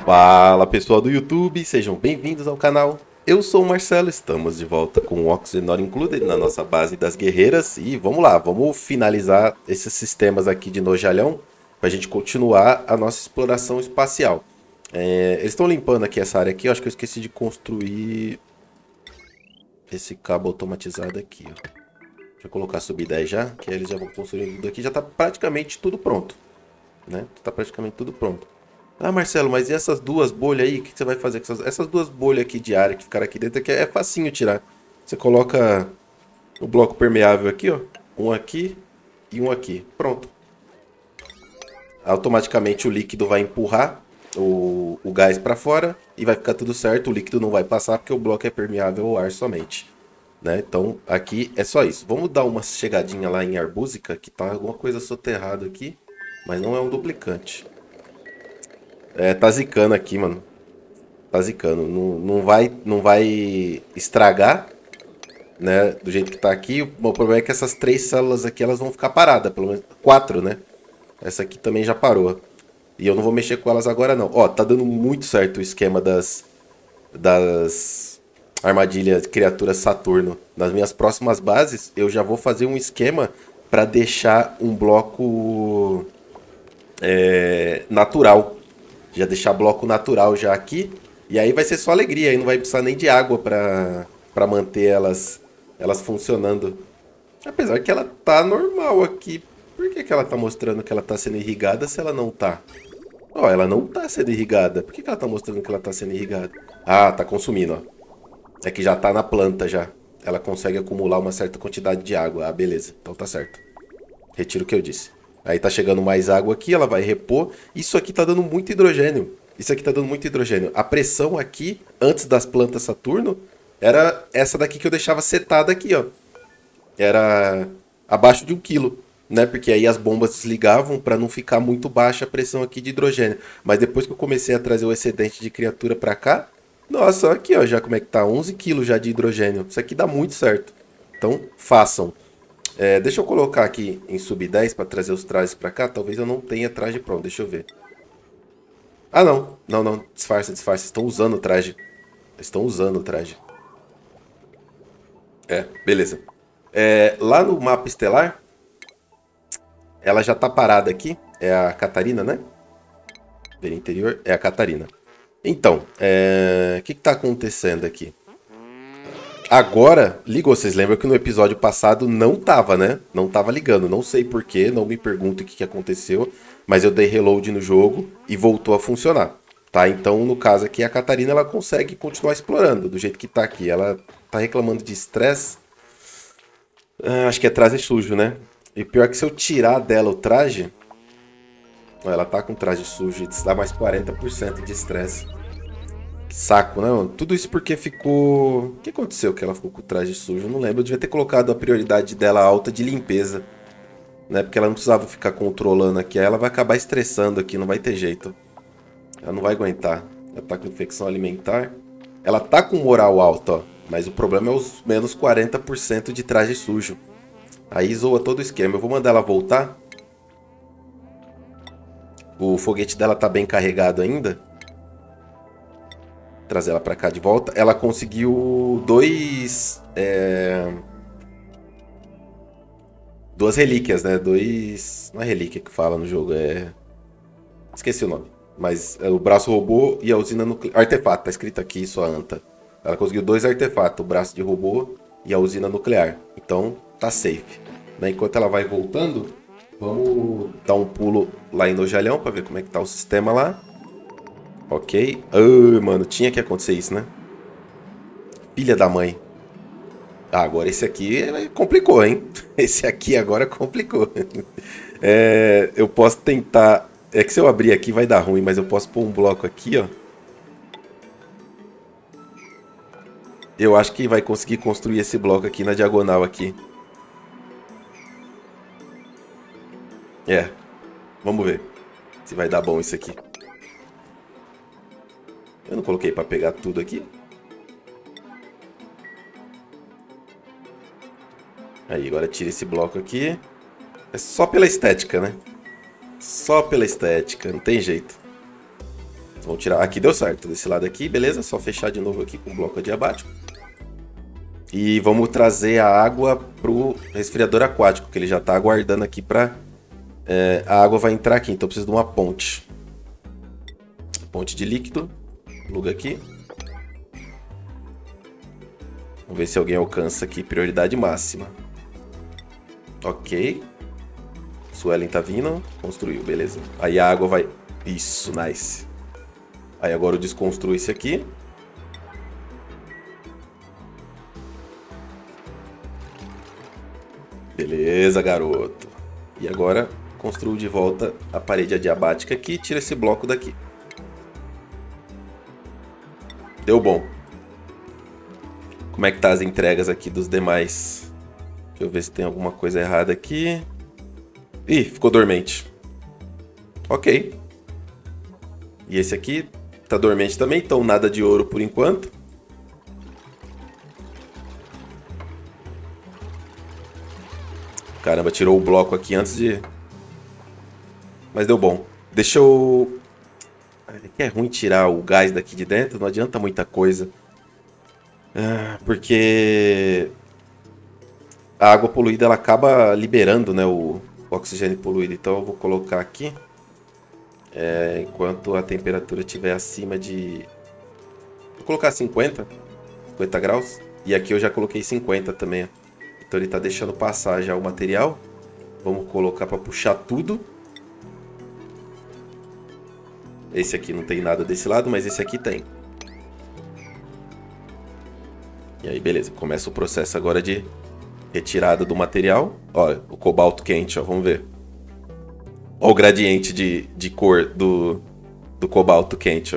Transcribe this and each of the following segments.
Fala pessoal do YouTube, sejam bem-vindos ao canal. Eu sou o Marcelo, estamos de volta com o Oxygen Not Included na nossa base das guerreiras. E vamos lá, vamos finalizar esses sistemas aqui de Nojalhão para a gente continuar a nossa exploração espacial. Eles estão limpando aqui essa área aqui, eu acho que eu esqueci de construir esse cabo automatizado aqui. Ó. Deixa eu colocar sub-10 já, que aí eles já vão construir tudo aqui, já está praticamente tudo pronto. Né? Tá praticamente tudo pronto. Ah, Marcelo, mas e essas duas bolhas aí? O que você vai fazer com essas duas bolhas aqui de área que ficaram aqui dentro? Aqui é facinho tirar. Você coloca o bloco permeável aqui, ó. Um aqui e um aqui. Pronto. Automaticamente o líquido vai empurrar o gás para fora e vai ficar tudo certo. O líquido não vai passar porque o bloco é permeável ao ar somente. Né? Então aqui é só isso. Vamos dar uma chegadinha lá em Arbúzica, que tá alguma coisa soterrada aqui. Mas não é um duplicante. Tá zicando aqui, mano. Tá zicando. Não vai estragar, né? Do jeito que tá aqui. O problema é que essas três células aqui, elas vão ficar paradas. Pelo menos quatro, né? Essa aqui também já parou. E eu não vou mexer com elas agora, não. Ó, tá dando muito certo o esquema das armadilhas criaturas Saturno. Nas minhas próximas bases, eu já vou fazer um esquema para deixar um bloco natural. Já deixar bloco natural já aqui. E aí vai ser só alegria. Aí não vai precisar nem de água pra manter elas funcionando. Apesar que ela tá normal aqui. Por que ela tá mostrando que ela tá sendo irrigada se ela não tá? Ó, ela não tá sendo irrigada. Por que ela tá mostrando que ela tá sendo irrigada? Ah, tá consumindo, ó. É que já tá na planta já. Ela consegue acumular uma certa quantidade de água. Ah, beleza. Então tá certo. Retiro o que eu disse. Aí tá chegando mais água aqui, ela vai repor. Isso aqui tá dando muito hidrogênio. Isso aqui tá dando muito hidrogênio. A pressão aqui, antes das plantas Saturno, era essa daqui que eu deixava setada aqui, ó. Era abaixo de 1 quilo, né? Porque aí as bombas desligavam para não ficar muito baixa a pressão aqui de hidrogênio. Mas depois que eu comecei a trazer o excedente de criatura para cá, nossa, aqui, ó, já como é que tá? 11 quilos já de hidrogênio. Isso aqui dá muito certo. Então, façam. Deixa eu colocar aqui em sub 10 para trazer os trajes para cá. Talvez eu não tenha traje pronto, deixa eu ver. Ah, não. Não, não. Disfarça, disfarça. Estão usando o traje. Estão usando o traje. Beleza. Lá no mapa estelar, ela já tá parada aqui. É a Catarina, né? Ver interior. É a Catarina. Então, o que tá acontecendo aqui? Agora, ligou. Vocês lembram que no episódio passado não tava, né? Não tava ligando. Não sei porquê, não me pergunto o que aconteceu. Mas eu dei reload no jogo e voltou a funcionar. Tá? Então, no caso aqui, a Catarina ela consegue continuar explorando do jeito que tá aqui. Ela tá reclamando de estresse. Acho que é traje sujo, né? E pior que se eu tirar dela o traje... Ó, ela tá com traje sujo e dá mais 40% de estresse. Saco, né, mano? Tudo isso porque ficou... O que aconteceu que ela ficou com o traje sujo? Eu não lembro. Eu devia ter colocado a prioridade dela alta de limpeza. Né? Porque ela não precisava ficar controlando aqui. Aí ela vai acabar estressando aqui, não vai ter jeito. Ela não vai aguentar. Ela tá com infecção alimentar. Ela tá com moral alta, ó. Mas o problema é os menos 40% de traje sujo. Aí zoa todo o esquema. Eu vou mandar ela voltar. O foguete dela tá bem carregado ainda. Trazer ela pra cá de volta. Ela conseguiu duas relíquias, né? Não é relíquia que fala no jogo, esqueci o nome. Mas é o braço robô e a usina nuclear. Artefato, tá escrito aqui, sua anta. Ela conseguiu 2 artefatos, o braço de robô e a usina nuclear. Então, tá safe. Né? Enquanto ela vai voltando, vamos dar um pulo lá em Nojalhão pra ver como é que tá o sistema lá. Ok. Ai, mano, tinha que acontecer isso, né? Filha da mãe. Ah, agora esse aqui complicou, hein? Esse aqui agora complicou. Eu posso tentar... É que se eu abrir aqui vai dar ruim, mas eu posso pôr um bloco aqui, ó. Eu acho que vai conseguir construir esse bloco aqui na diagonal aqui. Vamos ver se vai dar bom isso aqui. Eu não coloquei pra pegar tudo aqui. Aí, agora tira esse bloco aqui. É só pela estética, né? Só pela estética, não tem jeito. Vamos tirar. Aqui deu certo, desse lado aqui, beleza? Só fechar de novo aqui com o bloco adiabático. E vamos trazer a água pro resfriador aquático, que ele já tá aguardando aqui pra... a água vai entrar aqui, então eu preciso de uma ponte. Ponte de líquido. Pluga aqui. Vamos ver se alguém alcança aqui. Prioridade máxima. Ok. Suelen tá vindo. Construiu, beleza. Aí a água vai... Isso, nice. Aí agora eu desconstruo esse aqui. Beleza, garoto. E agora construo de volta a parede adiabática aqui e tiro esse bloco daqui. Deu bom. Como é que tá as entregas aqui dos demais? Deixa eu ver se tem alguma coisa errada aqui. Ih, ficou dormente. Ok. E esse aqui tá dormente também, então nada de ouro por enquanto. Caramba, tirou o bloco aqui antes de... Mas deu bom. Deixa eu... É ruim tirar o gás daqui de dentro, não adianta muita coisa. Porque... a água poluída ela acaba liberando, né, o oxigênio poluído. Então eu vou colocar aqui. Enquanto a temperatura estiver acima de... Vou colocar 50 graus. E aqui eu já coloquei 50 também. Então ele está deixando passar já o material. Vamos colocar para puxar tudo. Esse aqui não tem nada desse lado, mas esse aqui tem. E aí, beleza. Começa o processo agora de retirada do material. Olha, o cobalto quente, ó. Vamos ver. Olha o gradiente de cor do cobalto quente, ó.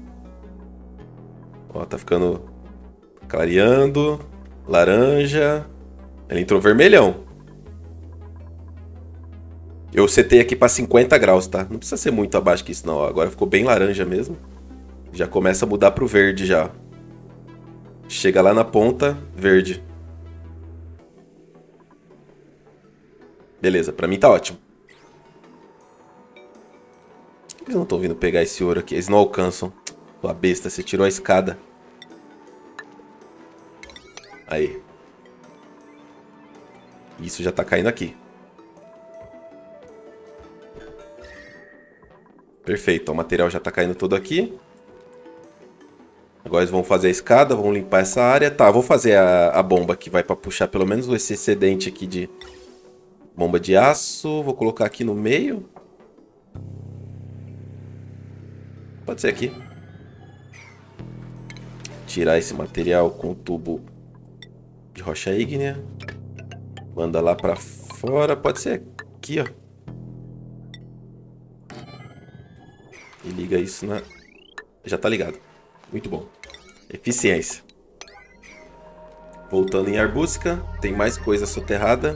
Ó, tá ficando clareando. Laranja. Ele entrou vermelhão. Eu setei aqui para 50 graus, tá? Não precisa ser muito abaixo que isso, não. Agora ficou bem laranja mesmo. Já começa a mudar pro verde já. Chega lá na ponta, verde. Beleza, pra mim tá ótimo. Por que eles não estão vindo pegar esse ouro aqui? Eles não alcançam. Tua besta, você tirou a escada. Aí. Isso já tá caindo aqui. Perfeito, o material já tá caindo todo aqui. Agora eles vão fazer a escada, vão limpar essa área. Tá, vou fazer a bomba que vai pra puxar pelo menos esse excedente aqui de bomba de aço. Vou colocar aqui no meio. Pode ser aqui. Tirar esse material com o tubo de rocha ígnea. Manda lá pra fora. Pode ser aqui, ó. E liga isso na... Já tá ligado. Muito bom. Eficiência. Voltando em Arbusca. Tem mais coisa soterrada.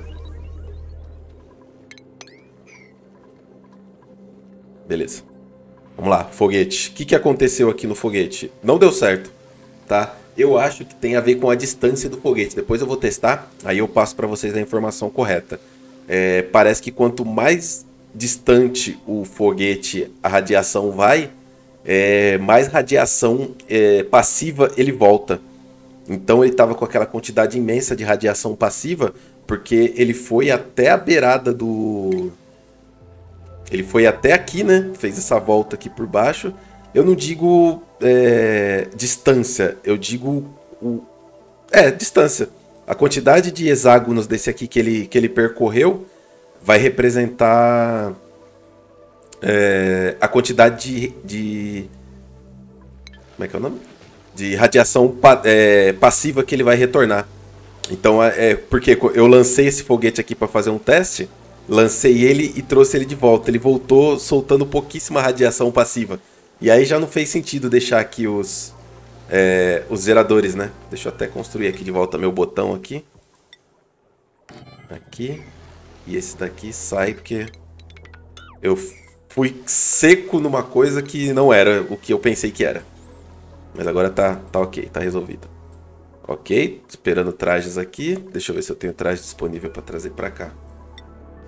Beleza. Vamos lá, foguete. O que aconteceu aqui no foguete? Não deu certo, tá? Eu acho que tem a ver com a distância do foguete. Depois eu vou testar, aí eu passo para vocês a informação correta. Parece que quanto mais distante o foguete, a radiação vai, mais radiação passiva ele volta. Então ele estava com aquela quantidade imensa de radiação passiva, porque ele foi até a beirada do... Ele foi até aqui, né? Fez essa volta aqui por baixo. Eu não digo distância, eu digo... distância. A quantidade de hexágonos desse aqui que ele percorreu vai representar a quantidade de... Como é que é o nome? De radiação passiva que ele vai retornar. Então, porque eu lancei esse foguete aqui para fazer um teste, lancei ele e trouxe ele de volta. Ele voltou soltando pouquíssima radiação passiva. E aí já não fez sentido deixar aqui os geradores, né? Deixa eu até construir aqui de volta meu botão aqui. Aqui. E esse daqui sai porque eu fui seco numa coisa que não era o que eu pensei que era. Mas agora tá ok, tá resolvido. Ok, esperando trajes aqui. Deixa eu ver se eu tenho traje disponível para trazer para cá.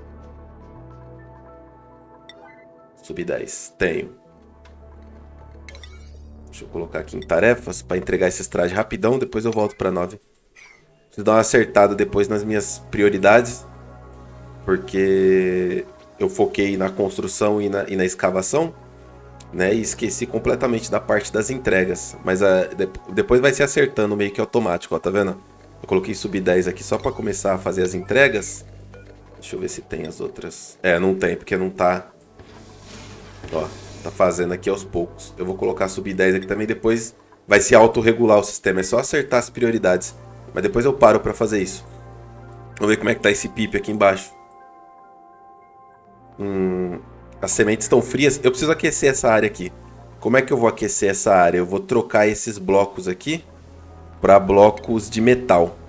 Sub 10, tenho. Deixa eu colocar aqui em tarefas para entregar esses trajes rapidão, depois eu volto para 9. Preciso dar uma acertada depois nas minhas prioridades, porque eu foquei na construção e na escavação, né? E esqueci completamente da parte das entregas. Mas depois vai se acertando meio que automático, ó, tá vendo? Eu coloquei sub 10 aqui só para começar a fazer as entregas. Deixa eu ver se tem as outras. É, não tem, porque não tá... Ó, tá fazendo aqui aos poucos. Eu vou colocar sub 10 aqui também, depois vai se autorregular o sistema. É só acertar as prioridades. Mas depois eu paro pra fazer isso. Vamos ver como é que tá esse PIP aqui embaixo. As sementes estão frias. Eu preciso aquecer essa área aqui. Como é que eu vou aquecer essa área? Eu vou trocar esses blocos aqui para blocos de metal.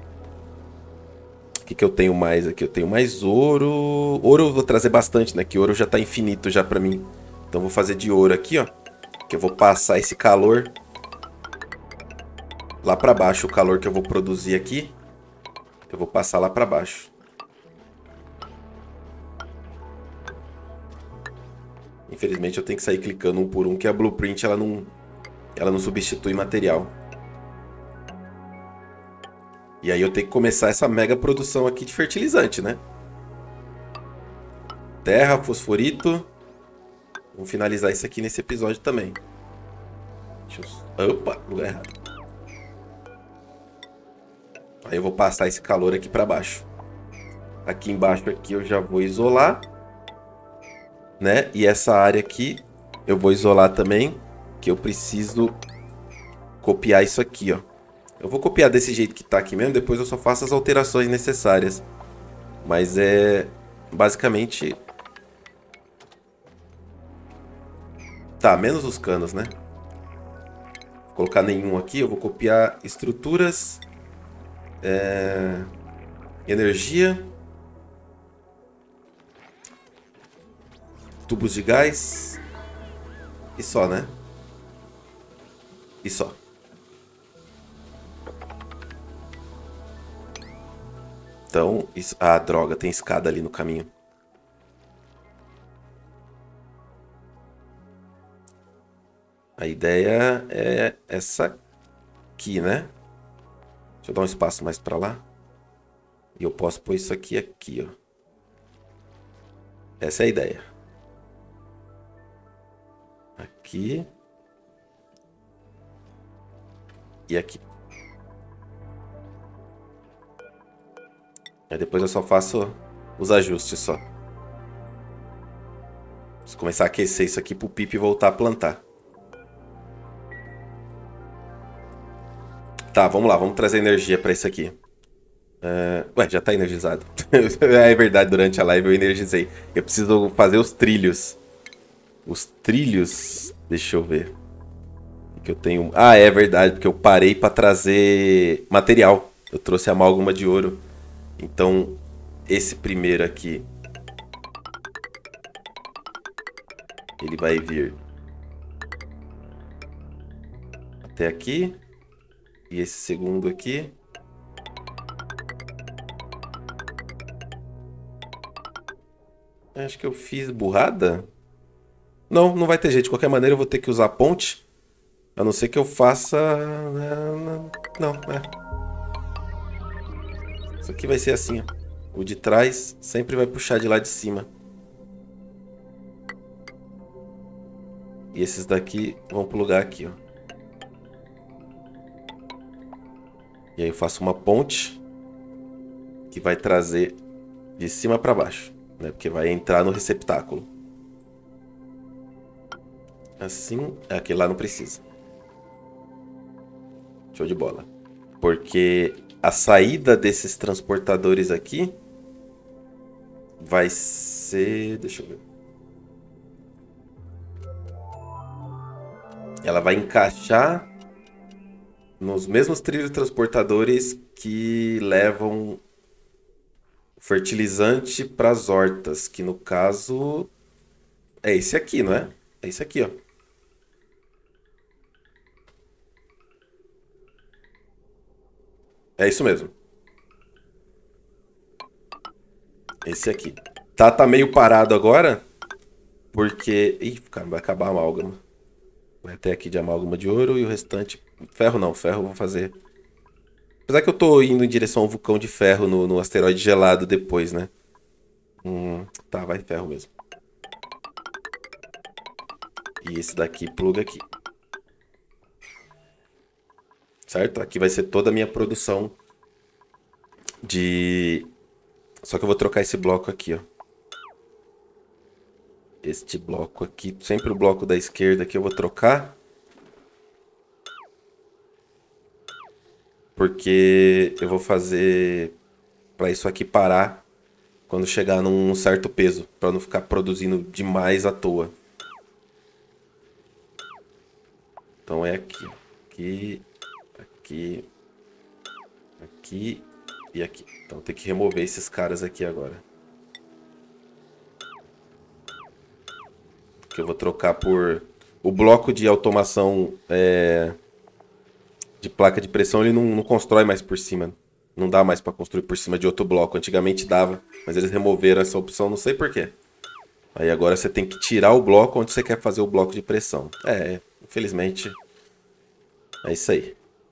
O que eu tenho mais aqui? Eu tenho mais ouro. Ouro eu vou trazer bastante, né? Que ouro já tá infinito já pra mim. Então eu vou fazer de ouro aqui, ó. Que eu vou passar esse calor lá pra baixo. O calor que eu vou produzir aqui, eu vou passar lá pra baixo. Infelizmente eu tenho que sair clicando um por um, que a blueprint ela não substitui material. E aí eu tenho que começar essa mega produção aqui de fertilizante, né? Terra, fosforito. Vamos finalizar isso aqui nesse episódio também. Opa, lugar errado. Aí eu vou passar esse calor aqui para baixo. Aqui embaixo aqui eu já vou isolar, né? E essa área aqui eu vou isolar também, que eu preciso copiar isso aqui, ó. Eu vou copiar desse jeito que tá aqui mesmo, depois eu só faço as alterações necessárias. Mas é basicamente... Tá, menos os canos, né? Vou colocar nenhum aqui, eu vou copiar estruturas, energia, tubos de gás e só, né? E só. Então, isso... Ah, droga, tem escada ali no caminho. A ideia é essa aqui, né? Deixa eu dar um espaço mais pra lá. E eu posso pôr isso aqui, ó. Essa é a ideia. Aqui. E aqui. Aí depois eu só faço os ajustes só. Preciso começar a aquecer isso aqui pro Pipe voltar a plantar. Tá, vamos lá, vamos trazer energia pra isso aqui. Ué, já tá energizado. É verdade, durante a live eu energizei. Eu preciso fazer os trilhos. Os trilhos... Deixa eu ver. O que eu tenho... Ah, é verdade, porque eu parei pra trazer material. Eu trouxe amálgama de ouro. Então, esse primeiro aqui... Ele vai vir... até aqui. E esse segundo aqui... Acho que eu fiz burrada. Não, não vai ter jeito. De qualquer maneira eu vou ter que usar a ponte. A não ser que eu faça... Não, é. Isso aqui vai ser assim, ó. O de trás sempre vai puxar de lá de cima. E esses daqui vão pro lugar aqui, ó. E aí eu faço uma ponte que vai trazer de cima para baixo, né? Porque vai entrar no receptáculo. Assim, aquele lá não precisa. Show de bola. Porque a saída desses transportadores aqui vai ser... Deixa eu ver. Ela vai encaixar nos mesmos trilhos transportadores que levam fertilizante para as hortas, que no caso é esse aqui, não é? É esse aqui, ó. É isso mesmo. Esse aqui. Tá meio parado agora, porque... Ih, cara, vai acabar a amálgama. Vai ter aqui de amálgama de ouro e o restante... Ferro não, ferro eu vou fazer... Apesar que eu tô indo em direção ao vulcão de ferro no asteroide gelado depois, né? Tá, vai ferro mesmo. E esse daqui pluga aqui. Certo? Aqui vai ser toda a minha produção de... Só que eu vou trocar esse bloco aqui, ó. Este bloco aqui, sempre o bloco da esquerda aqui eu vou trocar. Porque eu vou fazer para isso aqui parar quando chegar num certo peso, para não ficar produzindo demais à toa. Então é aqui, aqui, aqui, aqui e aqui. Então tem que remover esses caras aqui agora. Que eu vou trocar por... O bloco de automação de placa de pressão, ele não constrói mais por cima. Não dá mais para construir por cima de outro bloco. Antigamente dava, mas eles removeram essa opção, não sei porquê. Aí agora você tem que tirar o bloco onde você quer fazer o bloco de pressão. Infelizmente, é isso aí.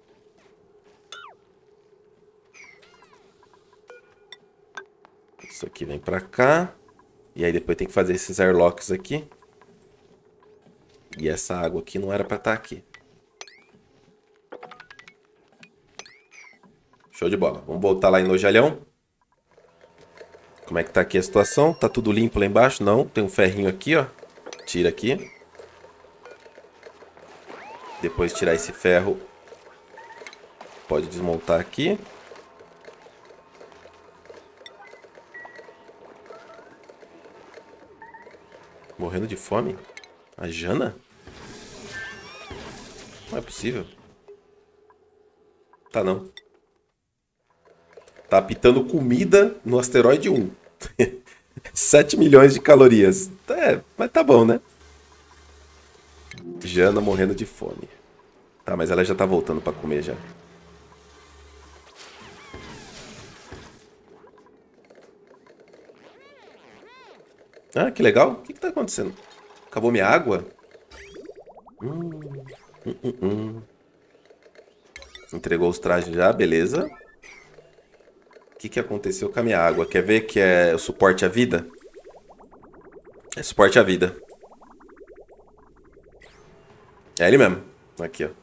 Isso aqui vem pra cá. E aí depois tem que fazer esses airlocks aqui. E essa água aqui não era pra estar aqui. Show de bola. Vamos voltar lá em Nojalhão. Como é que tá aqui a situação? Tá tudo limpo lá embaixo? Não. Tem um ferrinho aqui, ó. Tira aqui. Depois tirar esse ferro. Pode desmontar aqui. Morrendo de fome? A Jana? Não é possível. Tá não. Tá apitando comida no asteroide 1. 7 milhões de calorias. Mas tá bom, né? Jana morrendo de fome. Tá, mas ela já tá voltando pra comer já. Ah, que legal. O que tá acontecendo? Acabou minha água? Entregou os trajes já, beleza. O que aconteceu com a minha água? Quer ver que é o suporte à vida? É suporte à vida. É ele mesmo. Aqui, ó.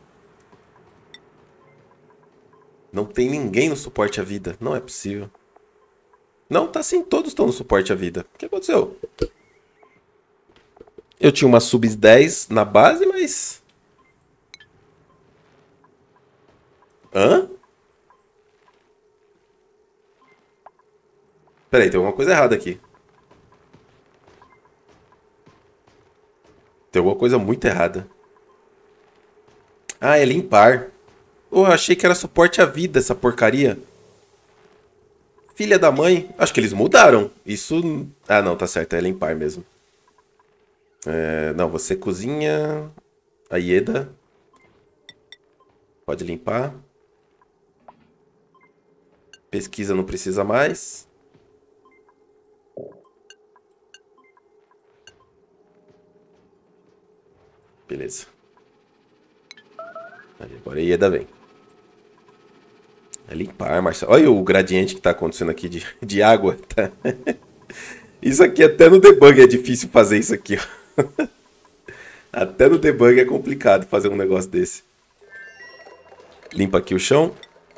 Não tem ninguém no suporte à vida. Não é possível. Não, tá sim. Todos estão no suporte à vida. O que aconteceu? Eu tinha uma sub 10 na base, mas... Hã? Peraí, tem alguma coisa errada aqui. Tem alguma coisa muito errada. Ah, é limpar. Oh, eu achei que era suporte à vida essa porcaria. Filha da mãe. Acho que eles mudaram. Isso... Ah, não, tá certo. É limpar mesmo. Não, você cozinha... A Ieda. Pode limpar. Pesquisa não precisa mais. Beleza. Agora a Ieda vem. É limpar, Marcelo. Olha o gradiente que tá acontecendo aqui de água. Tá? Isso aqui até no debug é difícil fazer isso aqui, ó. Até no debug é complicado fazer um negócio desse. Limpa aqui o chão.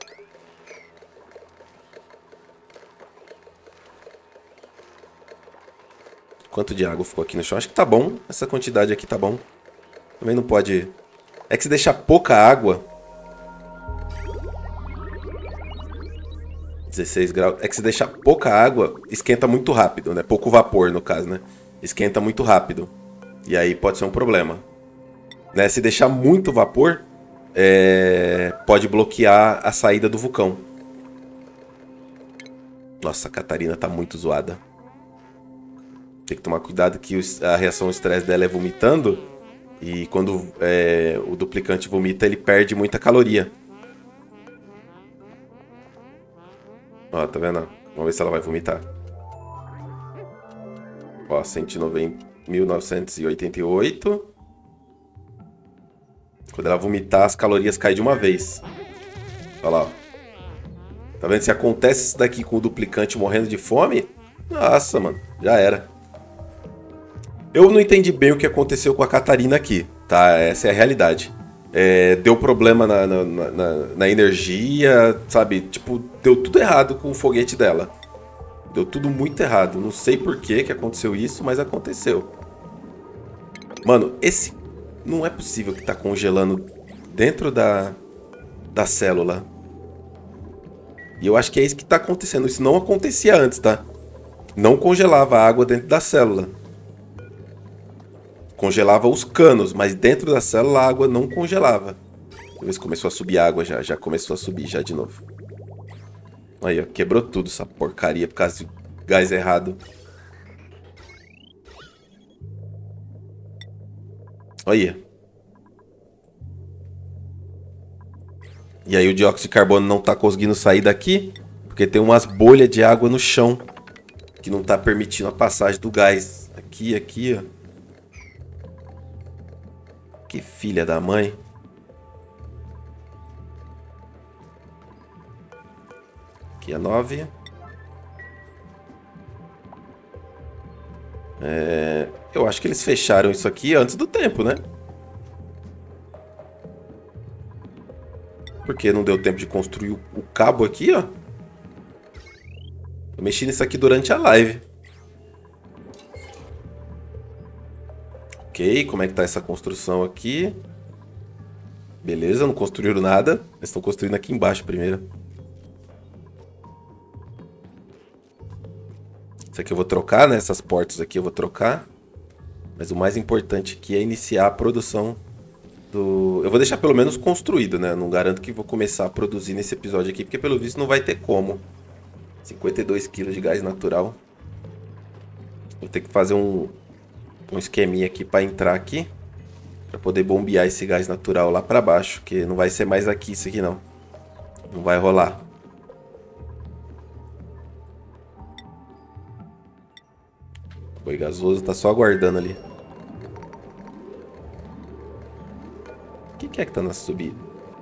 Quanto de água ficou aqui no chão? Acho que tá bom. Essa quantidade aqui tá bom. Também não pode... É que se deixar pouca água... 16 graus. É que se deixar pouca água, esquenta muito rápido, né? Pouco vapor, no caso, né? Esquenta muito rápido. E aí pode ser um problema. Né? Se deixar muito vapor, pode bloquear a saída do vulcão. Nossa, a Catarina tá muito zoada. Tem que tomar cuidado que a reação ao estresse dela é vomitando. E quando o duplicante vomita, ele perde muita caloria. Ó, tá vendo? Vamos ver se ela vai vomitar. Ó, 190, 1988. Quando ela vomitar, as calorias caem de uma vez. Olha lá, ó. Tá vendo? Se acontece isso daqui com o duplicante morrendo de fome... Nossa, mano. Já era. Eu não entendi bem o que aconteceu com a Catarina aqui, tá? Essa é a realidade. Deu problema na energia, sabe? Tipo, deu tudo errado com o foguete dela. Deu tudo muito errado. Não sei por que aconteceu isso, mas aconteceu. Mano, esse... Não é possível que tá congelando dentro da célula. E eu acho que é isso que tá acontecendo. Isso não acontecia antes, tá? Não congelava a água dentro da célula. Congelava os canos, mas dentro da célula a água não congelava. Deixa eu ver se começou a subir água já. Já começou a subir já de novo. Aí, ó. Quebrou tudo essa porcaria por causa de gás errado. Olha. E aí o dióxido de carbono não tá conseguindo sair daqui, porque tem umas bolhas de água no chão que não tá permitindo a passagem do gás. Aqui, ó. Que filha da mãe. Aqui é 9. Eu acho que eles fecharam isso aqui antes do tempo, né? Porque não deu tempo de construir o cabo aqui, ó. Eu mexi nisso aqui durante a live. Ok, como é que tá essa construção aqui? Beleza, não construíram nada. Eles estão construindo aqui embaixo primeiro. Isso aqui eu vou trocar, né? Essas portas aqui eu vou trocar. Mas o mais importante aqui é iniciar a produção do... Eu vou deixar pelo menos construído, né? Não garanto que vou começar a produzir nesse episódio aqui, porque pelo visto não vai ter como. 52 kg de gás natural. Vou ter que fazer um esqueminha aqui para entrar aqui. Para poder bombear esse gás natural lá para baixo. Que não vai ser mais aqui isso aqui não. Não vai rolar. O boi gasoso tá só aguardando ali. O que é que tá na subida?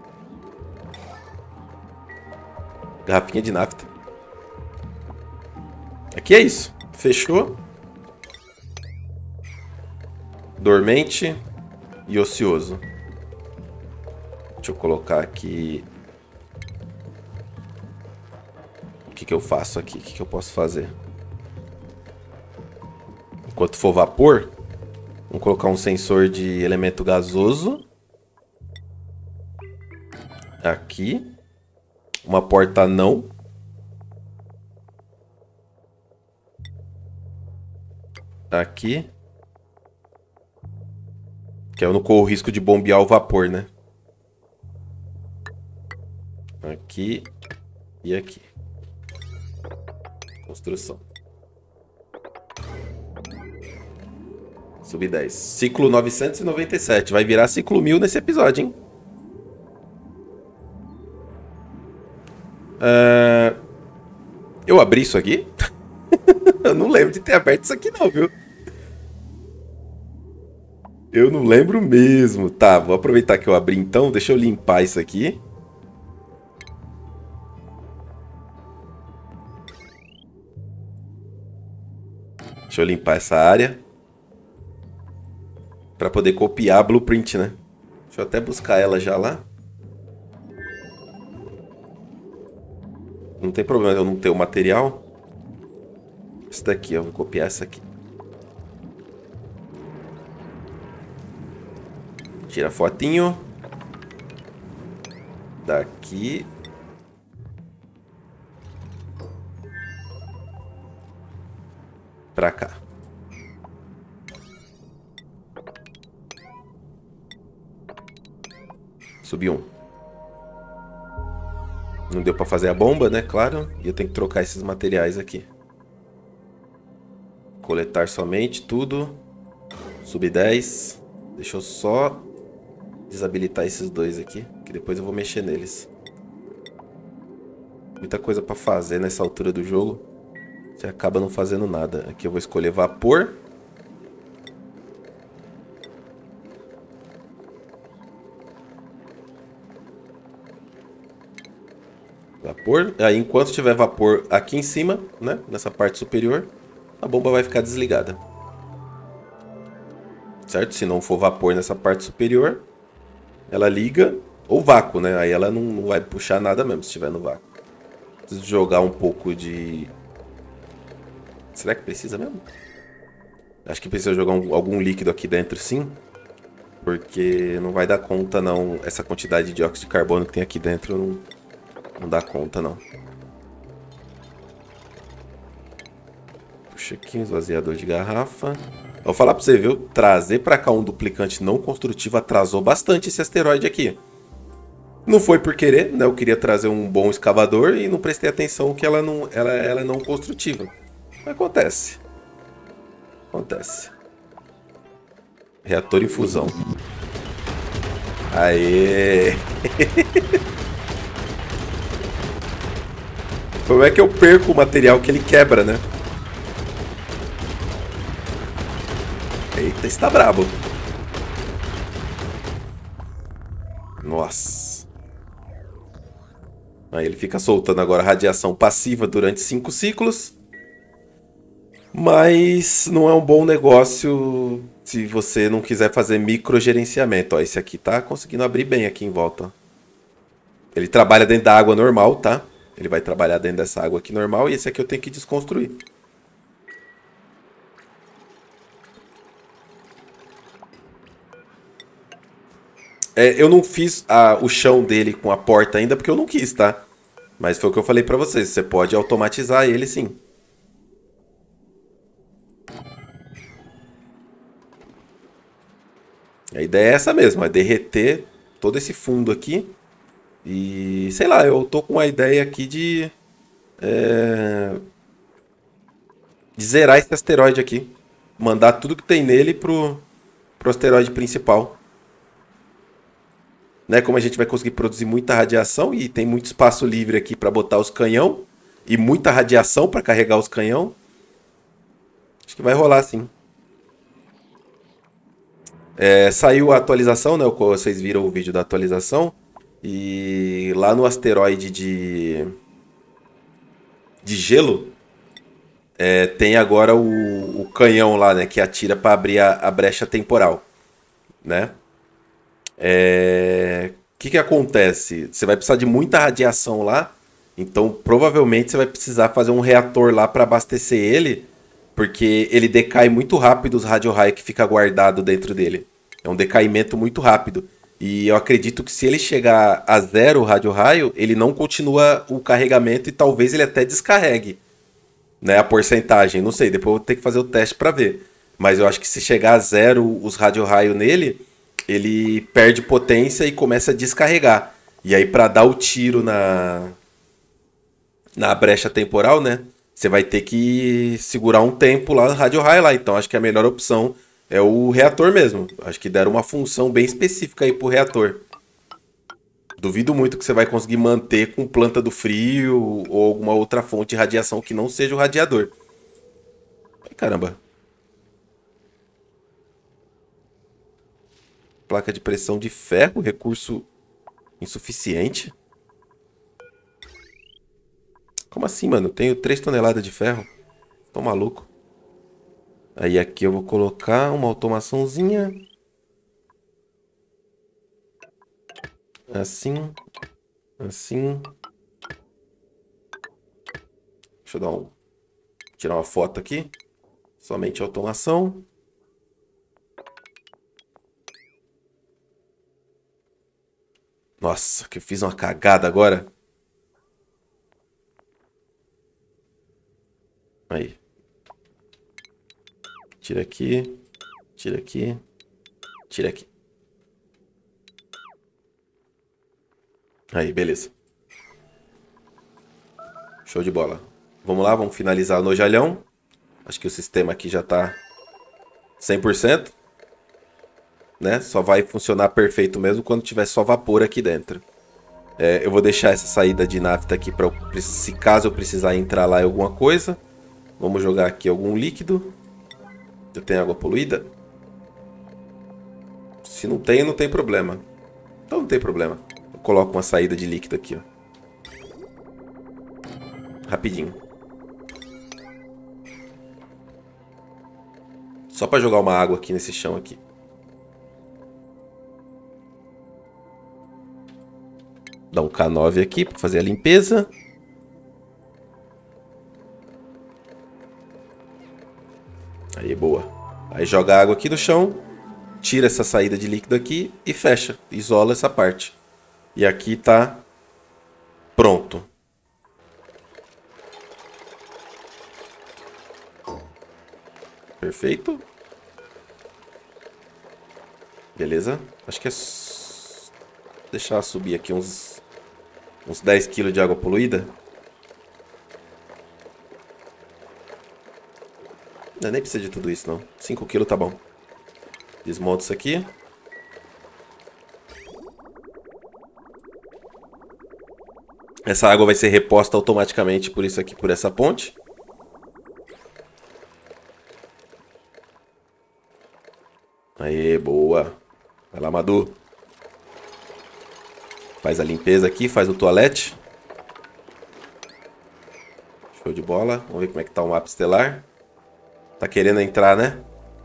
Garrafinha de nafta. Aqui é isso. Fechou. Dormente e ocioso. Deixa eu colocar aqui. O que eu faço aqui? O que eu posso fazer? Enquanto for vapor, vamos colocar um sensor de elemento gasoso. Aqui. Uma porta não. Aqui. Que eu não corro o risco de bombear o vapor, né? Aqui. E aqui. Construção. Sub 10. Ciclo 997. Vai virar ciclo 1000 nesse episódio, hein? Eu abri isso aqui? Eu não lembro de ter aberto isso aqui não, viu? Eu não lembro mesmo. Tá, vou aproveitar que eu abri então. Deixa eu limpar isso aqui. Deixa eu limpar essa área. Pra poder copiar a blueprint, né? Deixa eu até buscar ela já lá. Não tem problema eu não ter o material. Esse daqui, eu vou copiar essa aqui. Tira fotinho. Daqui. Pra cá. Subiu um. Não deu pra fazer a bomba, né? Claro. E eu tenho que trocar esses materiais aqui. Coletar somente tudo. Sub 10. Deixa eu só desabilitar esses dois aqui, que depois eu vou mexer neles. Muita coisa pra fazer nessa altura do jogo. Você acaba não fazendo nada. Aqui eu vou escolher vapor. vapor. Aí enquanto tiver vapor aqui em cima, né, nessa parte superior, a bomba vai ficar desligada. Certo? Se não for vapor nessa parte superior, ela liga, ou vácuo, né? Aí ela não vai puxar nada mesmo se estiver no vácuo. Preciso jogar um pouco de... Será que precisa mesmo? Acho que precisa jogar algum líquido aqui dentro, sim. Porque não vai dar conta, não. Essa quantidade de dióxido de carbono que tem aqui dentro não dá conta, não. Puxa aqui, esvaziador de garrafa. Vou falar pra você, viu? Trazer pra cá um duplicante não construtivo atrasou bastante esse asteroide aqui. Não foi por querer, né? Eu queria trazer um bom escavador e não prestei atenção que ela é não construtiva. Acontece. Acontece. Reator em fusão. Aê! Como é que eu perco o material que ele quebra, né? Eita, está brabo. Nossa. Aí ele fica soltando agora radiação passiva durante 5 ciclos. Mas não é um bom negócio se você não quiser fazer microgerenciamento. Ó, esse aqui tá conseguindo abrir bem aqui em volta. Ele trabalha dentro da água normal, tá? Ele vai trabalhar dentro dessa água aqui normal e esse aqui eu tenho que desconstruir. Eu não fiz o chão dele com a porta ainda porque eu não quis, tá? Mas foi o que eu falei pra vocês. Você pode automatizar ele, sim. A ideia é essa mesmo, é derreter todo esse fundo aqui. E, sei lá, eu tô com a ideia aqui de zerar esse asteroide aqui. Mandar tudo que tem nele pro asteroide principal. Né? Como a gente vai conseguir produzir muita radiação e tem muito espaço livre aqui para botar os canhão e muita radiação para carregar os canhão, acho que vai rolar sim. Saiu a atualização, né? Vocês viram o vídeo da atualização. E lá no asteroide de gelo, tem agora o canhão lá, né? Que atira para abrir a brecha temporal, né? Que acontece? Você vai precisar de muita radiação lá, então provavelmente você vai precisar fazer um reator lá para abastecer ele, porque ele decai muito rápido os radio-raio que fica guardado dentro dele. É um decaimento muito rápido. E eu acredito que se ele chegar a 0 radio-raio, ele não continua o carregamento e talvez ele até descarregue, né, a porcentagem. Não sei, depois eu vou ter que fazer o teste para ver. Mas eu acho que se chegar a 0 os radio-raio nele, ele perde potência e começa a descarregar. E aí, para dar o tiro na brecha temporal, né? Você vai ter que segurar um tempo lá no radio-raio lá. Então, acho que a melhor opção é o reator mesmo. Acho que deram uma função bem específica aí pro reator. Duvido muito que você vai conseguir manter com planta do frio ou alguma outra fonte de radiação que não seja o radiador. Ai, caramba. Placa de pressão de ferro, recurso insuficiente. Como assim, mano? Eu tenho 3 toneladas de ferro. Tô maluco. Aí aqui eu vou colocar uma automaçãozinha. Assim. Assim. Deixa eu tirar uma foto aqui. Somente automação. Nossa, que eu fiz uma cagada agora. Aí. Tira aqui. Tira aqui. Tira aqui. Aí, beleza. Show de bola. Vamos lá, vamos finalizar o nojalhão. Acho que o sistema aqui já tá 100%. Né? Só vai funcionar perfeito mesmo quando tiver só vapor aqui dentro. Eu vou deixar essa saída de nafta aqui para se caso eu precisar entrar lá em alguma coisa. Vamos jogar aqui algum líquido. Eu tenho água poluída? Se não tem, não tem problema. Então não tem problema. Eu coloco uma saída de líquido aqui, ó. Rapidinho. Só pra jogar uma água aqui nesse chão aqui. Dá um K9 aqui pra fazer a limpeza. Aí, boa. Aí joga água aqui no chão. Tira essa saída de líquido aqui e fecha. Isola essa parte. E aqui tá pronto. Perfeito. Beleza. Acho que é... deixar ela subir aqui uns 10 kg de água poluída. Não, nem precisa de tudo isso, não. 5 kg tá bom. Desmonta isso aqui. Essa água vai ser reposta automaticamente por isso aqui, por essa ponte. Aê, boa. Vai lá, Madu. Faz a limpeza aqui, faz o toalete. Show de bola. Vamos ver como é que tá o mapa estelar. Tá querendo entrar, né?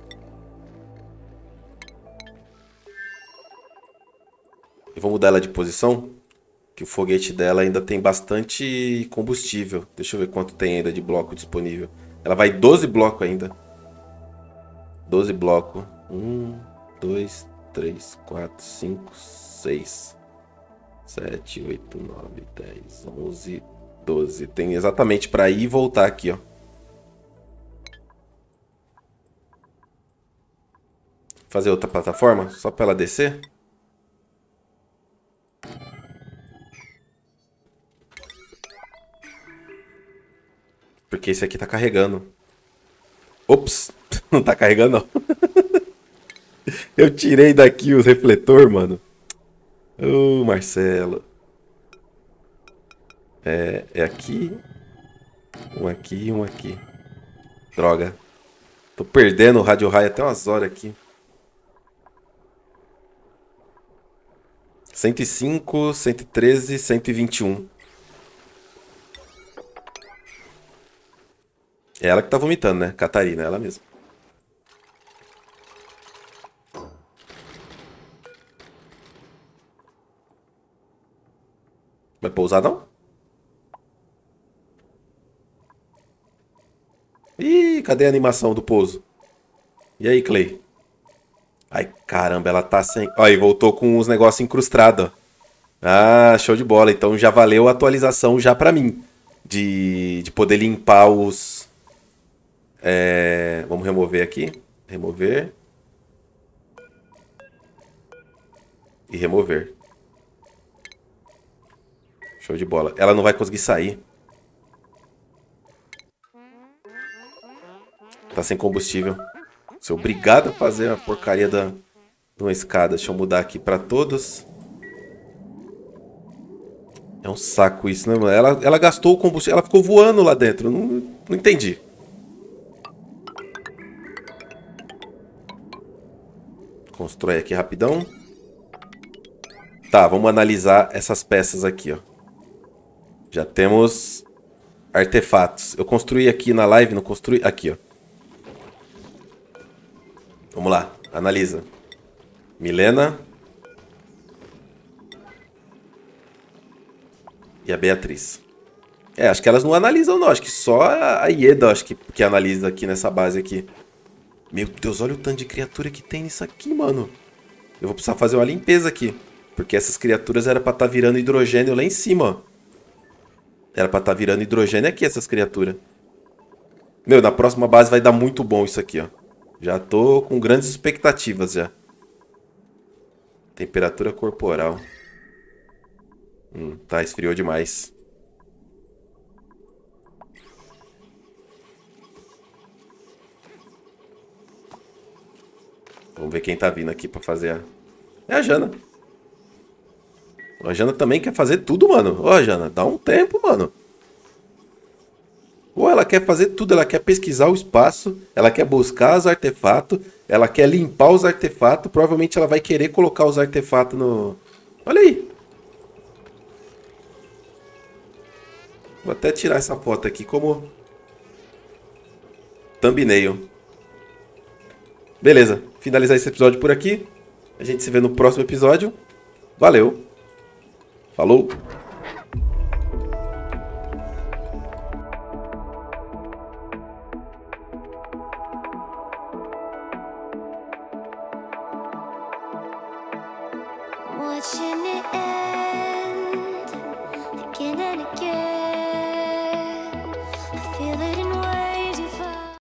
Eu vou mudar ela de posição, que o foguete dela ainda tem bastante combustível. Deixa eu ver quanto tem ainda de bloco disponível. Ela vai 12 blocos ainda. 12 blocos. 1, 2, 3, 4, 5, 6, 7, 8, 9, 10, 11, 12. Tem exatamente para ir e voltar aqui, ó. Fazer outra plataforma, só para ela descer. Porque esse aqui tá carregando. Ops, não tá carregando não. Eu tirei daqui os refletor, mano. Ô, Marcelo. É aqui. Um aqui e um aqui. Droga. Tô perdendo o rádio raio até umas horas aqui. 105, 113, 121. É ela que tá vomitando, né? Catarina, ela mesma. Vai pousar, não? Ih, cadê a animação do pouso? E aí, Clay? Ai, caramba, ela tá sem... Ó, e voltou com os negócios incrustados, ó. Ah, show de bola. Então já valeu a atualização já pra mim. De poder limpar os... Vamos remover aqui. Remover. E remover. Show de bola. Ela não vai conseguir sair. Tá sem combustível. Sou obrigado a fazer a porcaria de uma escada. Deixa eu mudar aqui pra todos. É um saco isso, né, mano? Ela gastou o combustível. Ela ficou voando lá dentro. Não entendi. Constrói aqui rapidão. Tá, vamos analisar essas peças aqui, ó. Já temos artefatos. Eu construí aqui na live, não construí? Aqui, ó. Vamos lá, analisa. Milena. E a Beatriz. Acho que elas não analisam não. Acho que só a Ieda acho que analisa aqui nessa base aqui. Meu Deus, olha o tanto de criatura que tem nisso aqui, mano. Eu vou precisar fazer uma limpeza aqui. Porque essas criaturas eram pra estar virando hidrogênio lá em cima, ó. Era pra estar virando hidrogênio aqui, essas criaturas. Meu, na próxima base vai dar muito bom isso aqui, ó. Já tô com grandes expectativas já. Temperatura corporal. Tá, esfriou demais. Vamos ver quem tá vindo aqui pra fazer a... É a Jana. A Jana também quer fazer tudo, mano. Ó, Jana, dá um tempo, mano. Ou ela quer fazer tudo, ela quer pesquisar o espaço, ela quer buscar os artefatos, ela quer limpar os artefatos, provavelmente ela vai querer colocar os artefatos no... Olha aí. Vou até tirar essa foto aqui como thumbnail. Beleza, finalizar esse episódio por aqui. A gente se vê no próximo episódio. Valeu. Falou. Watching it